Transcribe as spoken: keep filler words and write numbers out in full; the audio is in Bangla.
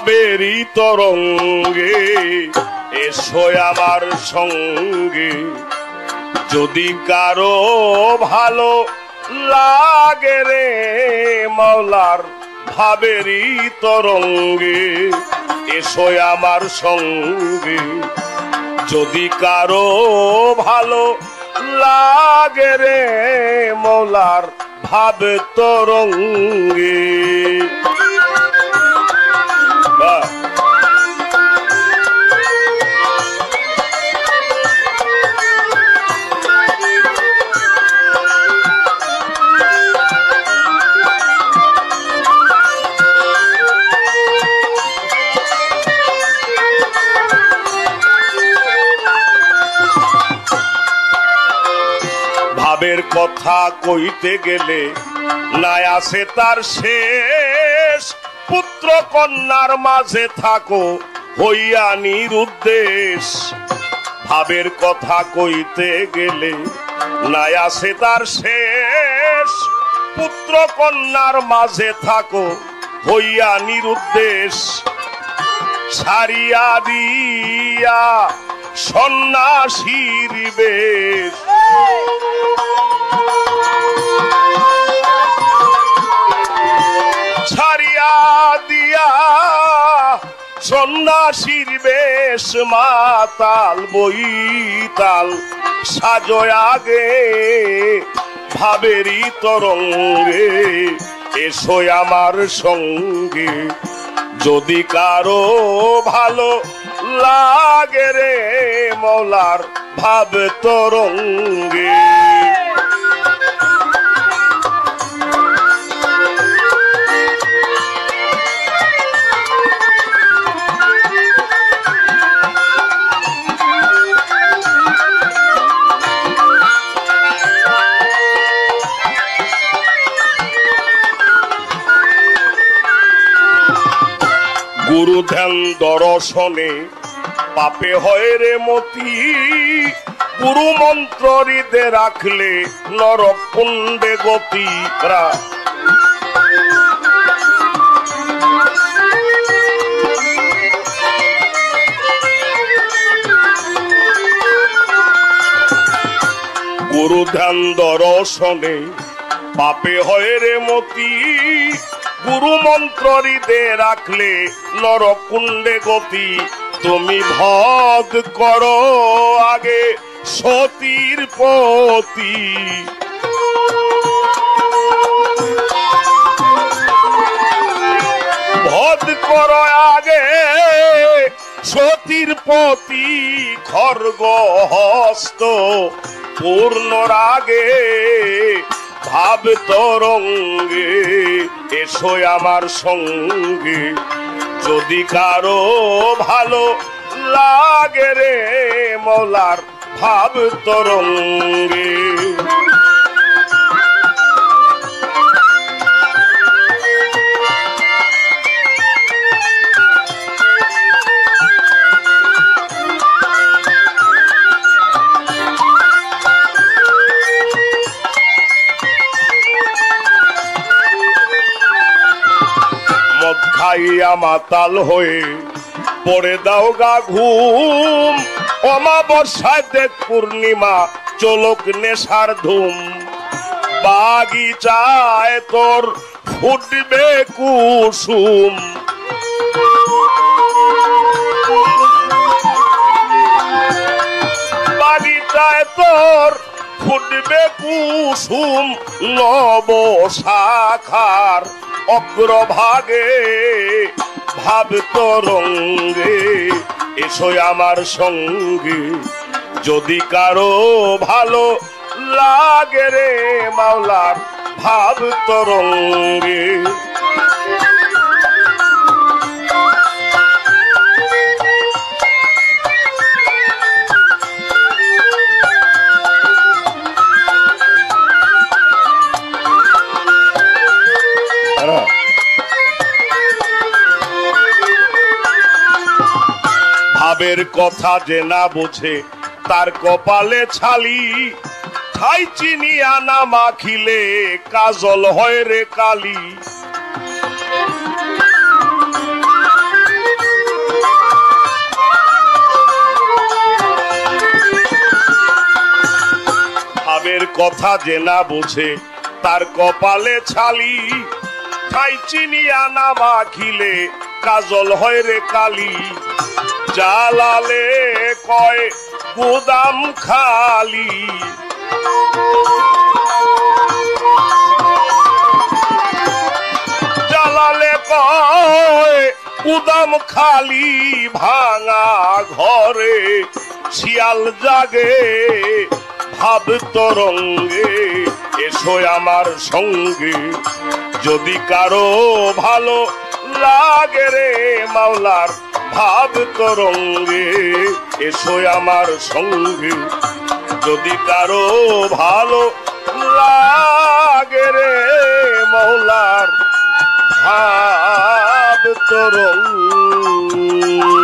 ভাবেরই তরঙ্গে এসো আমার সঙ্গে। যদি কারো ভালো লাগে রে মাওলার ভাবেরই তরঙ্গে এসো আমার সঙ্গে। যদি কারো ভালো লাগে রে মাওলার ভাব তরঙ্গে। ভাবের কথা কইতে গেলে নাই আছে তার শেষ। পুত্র কন্যার মাঝে থাকো হইয়া নিরুদ্দেশ। ভাবের কথা কইতে গেলে নাই আছে তার শেষ। পুত্র কন্যার মাঝে থাকো হইয়া নিরুদ্দেশ। ছাড়িয়া দিয়া সন্ন্যাসীর বেশ। ছাড়িয়া দিয়া সন্ন্যাসীর বেশ মাতাল বইতাল সাজয় আগে ভাবেরই তরঙ্গে এসো আমার সঙ্গে। যদি কারো ভালো লাগে রে মৌলার ভাব তরঙ্গে। গুরু ধ্যান দর্শনে পাপে হয় রে মতি। গুরু মন্ত্র হৃদে রাখলে নরক কুণ্ডে গতি। গুরু ধ্যান দর্শনে পাপে হয় রে মতি। গুরু মন্ত্র হৃদে রাখলে নরক কুণ্ডে গতি। তুমি ভগ করো আগে সতীর পতি। ভগ করো আগে সতীর পতি। খর্গ হস্ত পূর্ণ রাগে ভাব তরঙ্গে এসো আমার সঙ্গে। যদি কারো ভালো লাগে রে মৌলার ভাব তরঙ্গে। খাইয়া মাতাল হয়ে পড়ে দাও গা ঘুম। অমাবস্যায় দেখ পূর্ণিমা চলক নেশার ধুম। বাগিচায় তোর ফুটবে কুসুম। বাগিচায় তোর ফুটবে কুসুম। নব শাখার অগ্রভাগে ভাব তরঙ্গে এসো আমার সঙ্গে। যদি কারো ভালো লাগে রে মাওলার ভাব তরঙ্গে। ভাবের কথা যে না বোঝে তার কপালে ছালি। ছাই চিনি আনা মাখিলে কাজল হয় রে কালি। কথা যে না বুঝে তার কপালে ছালি, ঠাই চিনিয়া না মাখিলে কাজল হয় রে কালি। জালালে কয় গুদাম খালি, জালালে কয় গুদাম খালি, ভাঙা ঘরে শিয়াল জাগে ভাব তরঙ্গে। এসো আমার সঙ্গে যদি কারো ভালো লাগে রে মাওলার ভাব তরঙ্গে। এসো আমার সঙ্গে যদি কারো ভালো লাগে রে মাওলার ভাব তরঙ্গে।